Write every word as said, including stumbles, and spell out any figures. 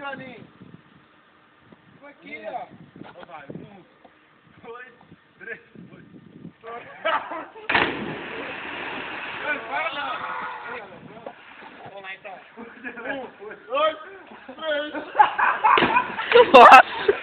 Johnny. Aqui, ó. Então vai. Um, dois, três, dois. Para não. Vamos lá então. Um, dois, três. Nossa!